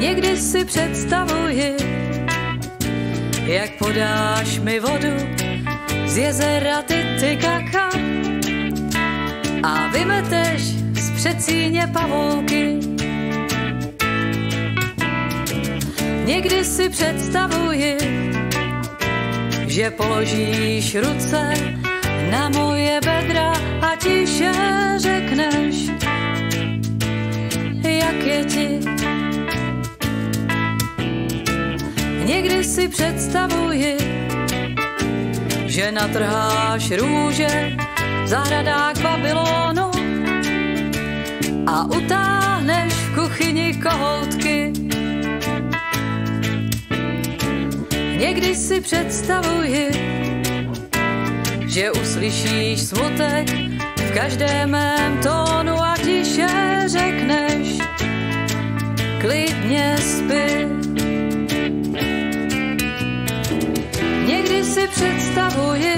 Někdy si představuji, jak podáš mi vodu z jezera Titicaca a vymeteš z předsíně pavouky. Někdy si představuji, že položíš ruce na moje bedra a tiše řekneš, jak je ti. Někdy si představuji, že natrháš růže v zahradách Babylonu a utáhneš v kuchyni kohoutky. Někdy si představuji, že uslyšíš smutek v každém mém tónu a tiše řekneš, klidně spí. Někdy si představuji,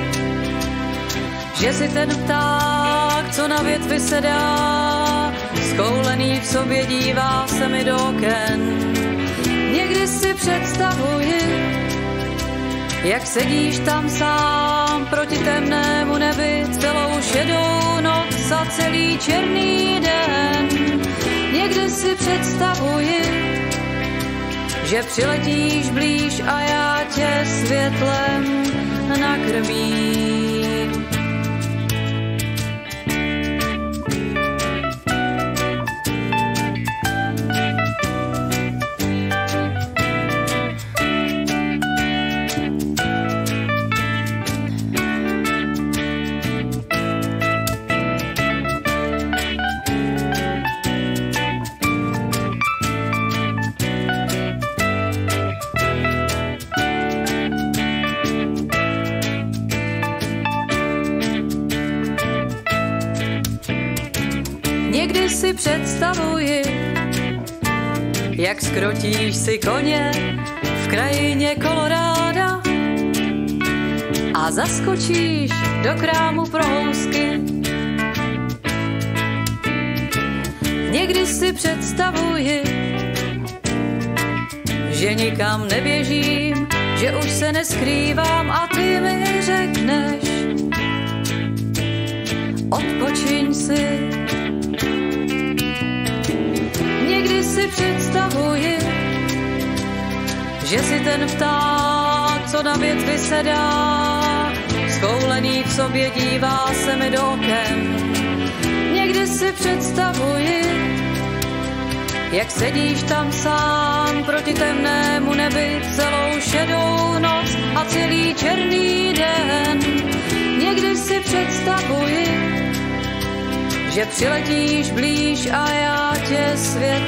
že si ten pták, co na větvi sedá, skoulený v sobě dívá se mi do oken. Někdy si představuji, jak sedíš tam sám proti temnému nebi celou šedou noc a celý černý den. Někdy si představuji, že přiletíš blíž a já tě světlem nakrmím. Někdy si představuji, jak skrotíš si koně v krajině Koloráda a zaskočíš do krámu pro housky. Někdy si představuji, že nikam neběžím, že už se neskrývám a ty mi řekneš, odpočiň si. Někdy si představuji, že si ten pták, co na větvi sedá, skoulený v sobě dívá se mi do oken. Někdy si představuji, jak sedíš tam sám proti temnému nebi celou šedou noc a celý černý den. Někdy si představuji, že přiletíš blíž a já tě svět